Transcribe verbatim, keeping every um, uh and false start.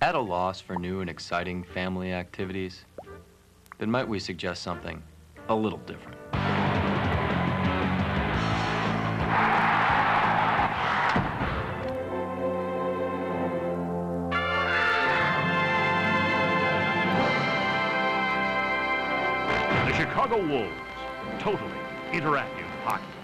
At a loss for new and exciting family activities? Then might we suggest something a little different? The Chicago Wolves, totally interactive hockey.